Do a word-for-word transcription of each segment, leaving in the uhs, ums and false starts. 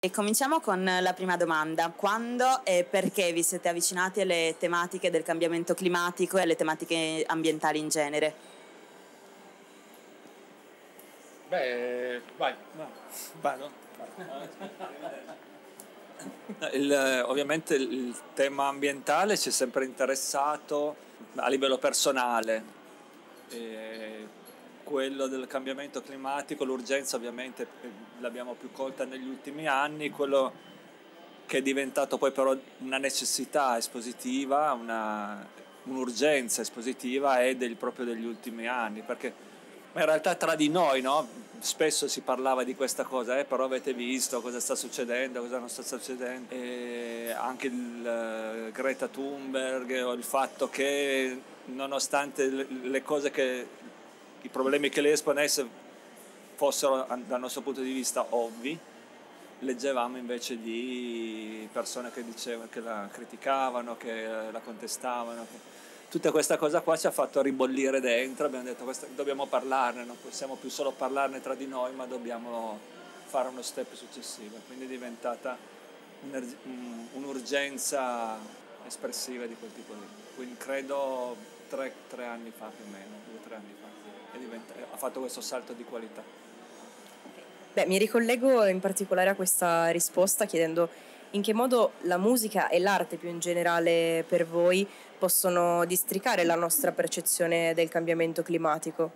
E cominciamo con la prima domanda. Quando e perché vi siete avvicinati alle tematiche del cambiamento climatico e alle tematiche ambientali in genere? Beh, vai. No, vado. Il, ovviamente il tema ambientale ci è sempre interessato a livello personale, e quello del cambiamento climatico, l'urgenza ovviamente l'abbiamo più colta negli ultimi anni, quello che è diventato poi però una necessità espositiva, una, un'urgenza espositiva è del, proprio degli ultimi anni, perché in realtà tra di noi, no? Spesso si parlava di questa cosa, eh, però avete visto cosa sta succedendo, cosa non sta succedendo, e anche il uh, Greta Thunberg, o il fatto che nonostante le, le cose che i problemi che lei esponesse fossero dal nostro punto di vista ovvi, leggevamo invece di persone che dicevano, che la criticavano, che la contestavano, che... tutta questa cosa qua ci ha fatto ribollire dentro. Abbiamo detto questa, dobbiamo parlarne, non possiamo più solo parlarne tra di noi, ma dobbiamo fare uno step successivo, quindi è diventata un'urgenza espressiva di quel tipo lì. Quindi credo tre, tre anni fa più o meno, due o tre anni fa è diventa, ha fatto questo salto di qualità. Beh, mi ricollego in particolare a questa risposta chiedendo in che modo la musica e l'arte più in generale per voi possono districare la nostra percezione del cambiamento climatico.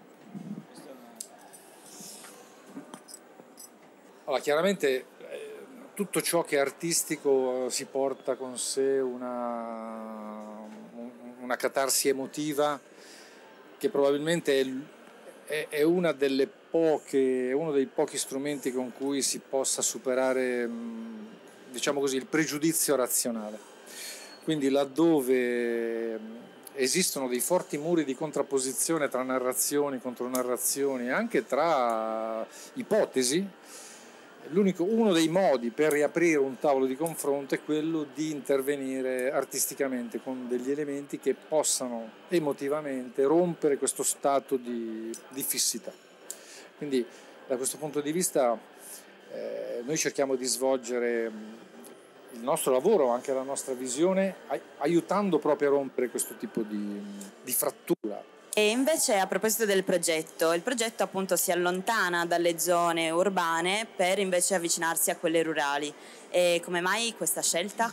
Allora, chiaramente eh, tutto ciò che è artistico si porta con sé una, una catarsi emotiva che probabilmente è, è, è una delle poche, è uno dei pochi strumenti con cui si possa superare, diciamo così, il pregiudizio razionale. Quindi laddove esistono dei forti muri di contrapposizione tra narrazioni, contronarrazioni, anche tra ipotesi, l'unico, uno dei modi per riaprire un tavolo di confronto è quello di intervenire artisticamente con degli elementi che possano emotivamente rompere questo stato di, di fissità. Quindi da questo punto di vista eh, noi cerchiamo di svolgere il nostro lavoro, anche la nostra visione, aiutando proprio a rompere questo tipo di, di frattura. E invece a proposito del progetto, il progetto appunto si allontana dalle zone urbane per invece avvicinarsi a quelle rurali. E come mai questa scelta?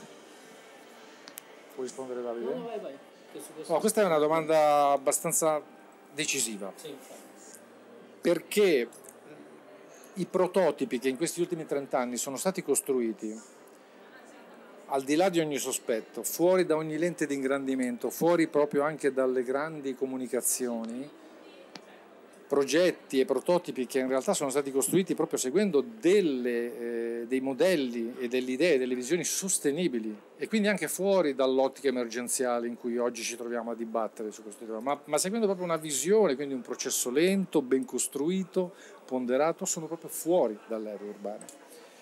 Puoi rispondere, Davide? No, vai, vai. No, questa è una domanda abbastanza decisiva. Sì, perché i prototipi che in questi ultimi trent'anni sono stati costruiti, al di là di ogni sospetto, fuori da ogni lente di ingrandimento, fuori proprio anche dalle grandi comunicazioni, progetti e prototipi che in realtà sono stati costruiti proprio seguendo delle, eh, dei modelli e delle idee, delle visioni sostenibili, e quindi anche fuori dall'ottica emergenziale in cui oggi ci troviamo a dibattere su questo tema, ma, ma seguendo proprio una visione, quindi un processo lento, ben costruito, ponderato, sono proprio fuori dalle aree urbane.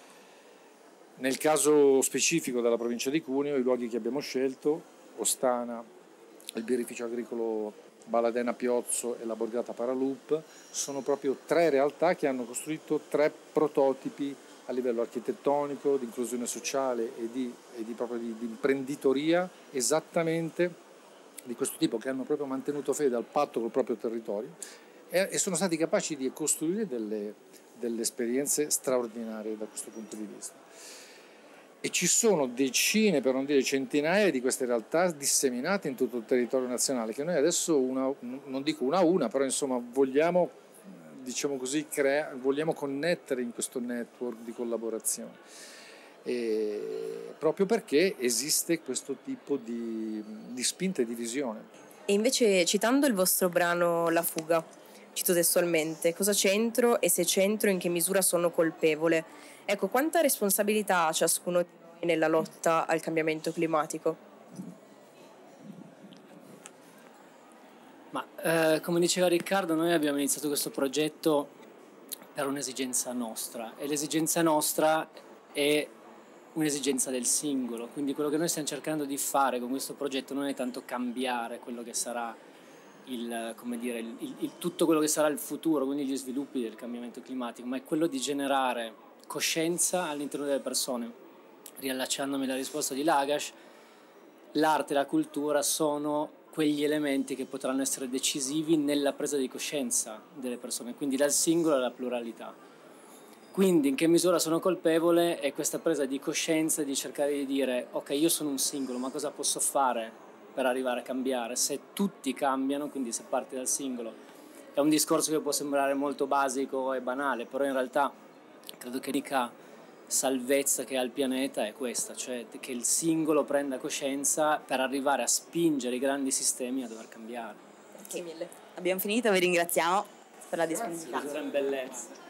Nel caso specifico della provincia di Cuneo, i luoghi che abbiamo scelto, Ostana, il birrificio agricolo Baladena Piozzo e la borgata Paraloop, sono proprio tre realtà che hanno costruito tre prototipi a livello architettonico, di inclusione sociale e di, e di, proprio di, di imprenditoria esattamente di questo tipo, che hanno proprio mantenuto fede al patto col proprio territorio e, e sono stati capaci di costruire delle, delle esperienze straordinarie da questo punto di vista. E ci sono decine, per non dire centinaia, di queste realtà disseminate in tutto il territorio nazionale, che noi adesso, una, non dico una a una, però insomma vogliamo, diciamo così, crea, vogliamo connettere in questo network di collaborazione. E proprio perché esiste questo tipo di, di spinta e di visione. E invece, citando il vostro brano La fuga, cito testualmente, cosa c'entro e se c'entro in che misura sono colpevole? Ecco, quanta responsabilità ha ciascuno di noi nella lotta al cambiamento climatico? Ma eh, come diceva Riccardo, noi abbiamo iniziato questo progetto per un'esigenza nostra, e l'esigenza nostra è un'esigenza del singolo, quindi quello che noi stiamo cercando di fare con questo progetto non è tanto cambiare quello che sarà il, come dire, il, il, il, tutto quello che sarà il futuro, quindi gli sviluppi del cambiamento climatico, ma è quello di generare coscienza all'interno delle persone. Riallacciandomi alla risposta di Lagash, l'arte e la cultura sono quegli elementi che potranno essere decisivi nella presa di coscienza delle persone, quindi dal singolo alla pluralità. Quindi in che misura sono colpevole è questa presa di coscienza di cercare di dire ok, io sono un singolo, ma cosa posso fare per arrivare a cambiare? Se tutti cambiano, quindi se parti dal singolo, è un discorso che può sembrare molto basico e banale, però in realtà credo che l'unica salvezza che ha il pianeta è questa, cioè che il singolo prenda coscienza per arrivare a spingere i grandi sistemi a dover cambiare. Grazie mille. Abbiamo finito, vi ringraziamo per la disponibilità. Grazie, bellezza.